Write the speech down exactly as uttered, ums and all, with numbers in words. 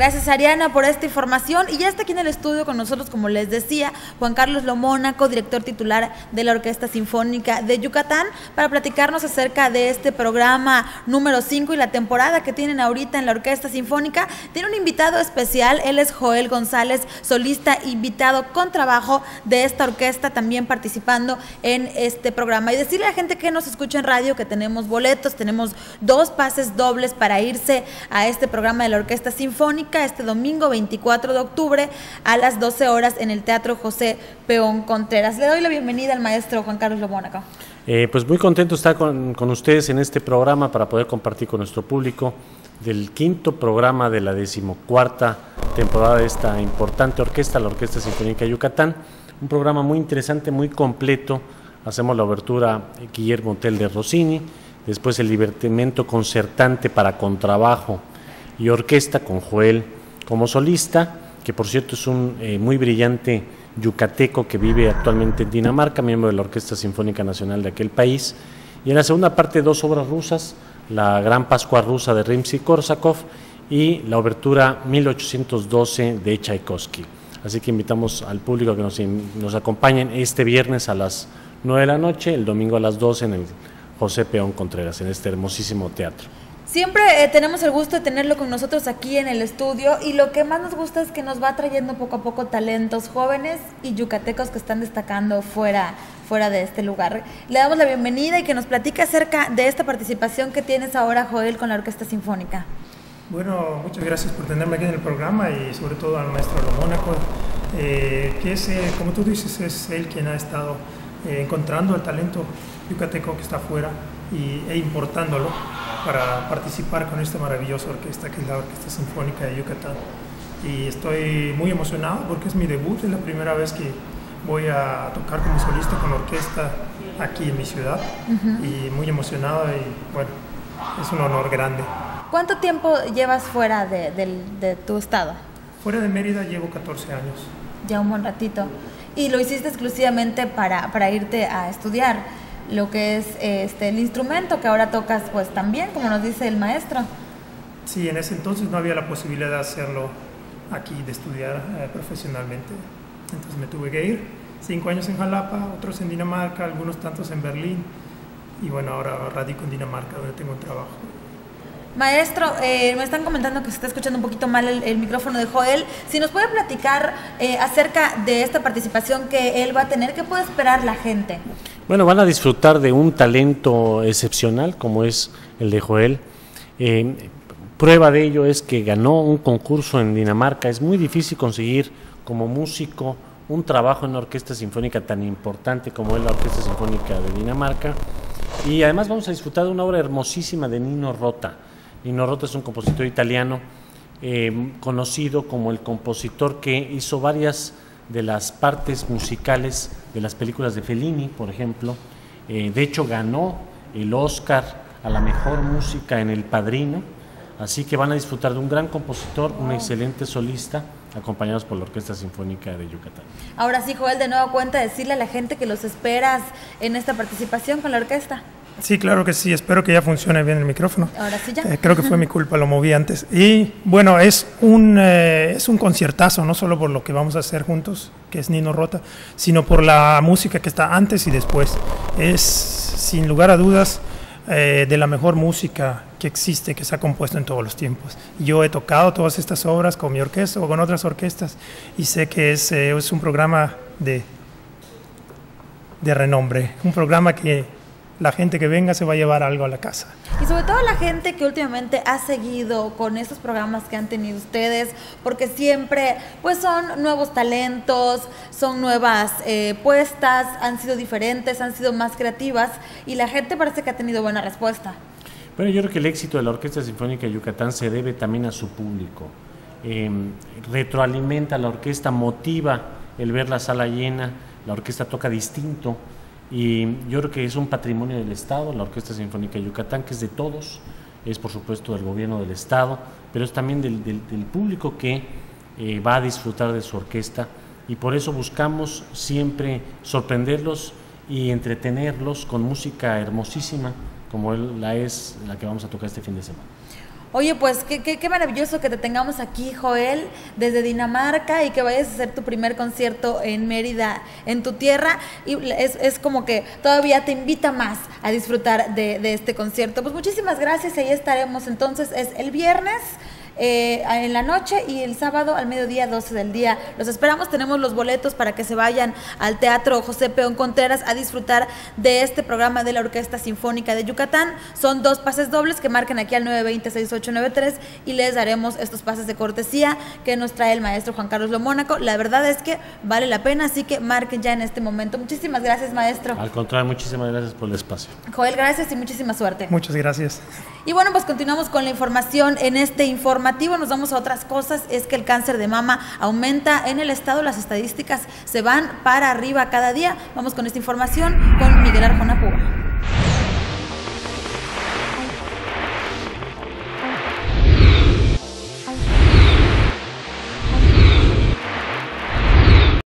Gracias, Ariana, por esta información. Y ya está aquí en el estudio con nosotros, como les decía, Juan Carlos Lomónaco, director titular de la Orquesta Sinfónica de Yucatán, para platicarnos acerca de este programa número cinco y la temporada que tienen ahorita en la Orquesta Sinfónica. Tiene un invitado especial, él es Joel González, solista invitado con trabajo de esta orquesta, también participando en este programa. Y decirle a la gente que nos escucha en radio que tenemos boletos, tenemos dos pases dobles para irse a este programa de la Orquesta Sinfónica este domingo veinticuatro de octubre a las doce horas en el Teatro José Peón Contreras. Le doy la bienvenida al maestro Juan Carlos Lomónaco. Eh, pues muy contento de estar con, con ustedes en este programa para poder compartir con nuestro público del quinto programa de la decimocuarta temporada de esta importante orquesta, la Orquesta Sinfónica de Yucatán. Un programa muy interesante, muy completo. Hacemos la obertura Guillermo Tell de Rossini, después el divertimento concertante para contrabajo y orquesta con Joel como solista, que por cierto es un eh, muy brillante yucateco que vive actualmente en Dinamarca, miembro de la Orquesta Sinfónica Nacional de aquel país. Y en la segunda parte, dos obras rusas, la Gran Pascua Rusa de Rimsky-Korsakov y la obertura mil ochocientos doce de Tchaikovsky. Así que invitamos al público a que nos, nos acompañen este viernes a las nueve de la noche, el domingo a las doce en el José Peón Contreras, en este hermosísimo teatro. Siempre eh, tenemos el gusto de tenerlo con nosotros aquí en el estudio, y lo que más nos gusta es que nos va trayendo poco a poco talentos jóvenes y yucatecos que están destacando fuera, fuera de este lugar. Le damos la bienvenida y que nos platique acerca de esta participación que tienes ahora, Joel, con la Orquesta Sinfónica. Bueno, muchas gracias por tenerme aquí en el programa y sobre todo al maestro Lomónaco, eh, que es, eh, como tú dices, es él quien ha estado eh, encontrando el talento yucateco que está afuera y, e importándolo para participar con esta maravillosa orquesta que es la Orquesta Sinfónica de Yucatán. Y estoy muy emocionado porque es mi debut, es la primera vez que voy a tocar como solista con orquesta aquí en mi ciudad. Uh-huh. Y muy emocionado y bueno, es un honor grande. ¿Cuánto tiempo llevas fuera de, de, de tu estado? Fuera de Mérida llevo catorce años. Ya un buen ratito. Y lo hiciste exclusivamente para, para irte a estudiar lo que es este el instrumento que ahora tocas, pues también, como nos dice el maestro. Sí, en ese entonces no había la posibilidad de hacerlo aquí, de estudiar eh, profesionalmente. Entonces me tuve que ir, cinco años en Jalapa, otros en Dinamarca, algunos tantos en Berlín, y bueno, ahora radico en Dinamarca, donde tengo un trabajo. Maestro, eh, me están comentando que se está escuchando un poquito mal el, el micrófono de Joel. Si nos puede platicar eh, acerca de esta participación que él va a tener, ¿qué puede esperar la gente? Bueno, van a disfrutar de un talento excepcional como es el de Joel. Eh, prueba de ello es que ganó un concurso en Dinamarca. Es muy difícil conseguir como músico un trabajo en una orquesta sinfónica tan importante como es la Orquesta Sinfónica de Dinamarca. Y además vamos a disfrutar de una obra hermosísima de Nino Rota. Nino Rota es un compositor italiano eh, conocido como el compositor que hizo varias de las partes musicales de las películas de Fellini, por ejemplo. Eh, de hecho, ganó el Oscar a la mejor música en El Padrino. Así que van a disfrutar de un gran compositor, un excelente solista, acompañados por la Orquesta Sinfónica de Yucatán. Ahora sí, Joel, de nuevo cuenta decirle a la gente que los esperas en esta participación con la orquesta. Sí, claro que sí, espero que ya funcione bien el micrófono. Ahora sí ya. Eh, creo que fue mi culpa, lo moví antes. Y bueno, es un, eh, es un conciertazo, no solo por lo que vamos a hacer juntos, que es Nino Rota, sino por la música que está antes y después. Es, sin lugar a dudas, eh, de la mejor música que existe, que se ha compuesto en todos los tiempos. Yo he tocado todas estas obras con mi orquesta o con otras orquestas y sé que es, eh, es un programa de, de renombre, un programa que la gente que venga se va a llevar algo a la casa. Y sobre todo la gente que últimamente ha seguido con estos programas que han tenido ustedes, porque siempre pues son nuevos talentos, son nuevas eh, puestas, han sido diferentes, han sido más creativas, y la gente parece que ha tenido buena respuesta. Bueno, yo creo que el éxito de la Orquesta Sinfónica de Yucatán se debe también a su público. Eh, retroalimenta a la orquesta, motiva el ver la sala llena, la orquesta toca distinto. Y yo creo que es un patrimonio del Estado, la Orquesta Sinfónica de Yucatán, que es de todos, es por supuesto del gobierno del Estado, pero es también del, del, del público que eh, va a disfrutar de su orquesta, y por eso buscamos siempre sorprenderlos y entretenerlos con música hermosísima como la es la que vamos a tocar este fin de semana. Oye, pues qué, qué, qué maravilloso que te tengamos aquí, Joel, desde Dinamarca, y que vayas a hacer tu primer concierto en Mérida, en tu tierra, y es, es como que todavía te invita más a disfrutar de, de este concierto. Pues muchísimas gracias, ahí estaremos entonces, es el viernes Eh, en la noche y el sábado al mediodía, doce del día. Los esperamos, tenemos los boletos para que se vayan al Teatro José Peón Contreras a disfrutar de este programa de la Orquesta Sinfónica de Yucatán. Son dos pases dobles que marquen aquí al nueve dos cero, seis ocho nueve tres y les daremos estos pases de cortesía que nos trae el maestro Juan Carlos Lomónaco. La verdad es que vale la pena, así que marquen ya en este momento. Muchísimas gracias, maestro. Al contrario, muchísimas gracias por el espacio. Joel, gracias y muchísima suerte. Muchas gracias. Y bueno, pues continuamos con la información en este informativo. Nos vamos a otras cosas. Es que el cáncer de mama aumenta en el estado. Las estadísticas se van para arriba cada día. Vamos con esta información con Miguel Arjona Puga.